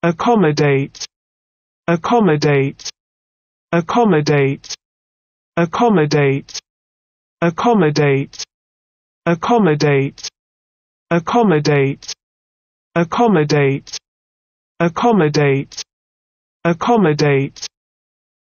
accommodate, accommodate, accommodate, accommodate, accommodate, accommodate, accommodate, accommodate, accommodate, accommodate.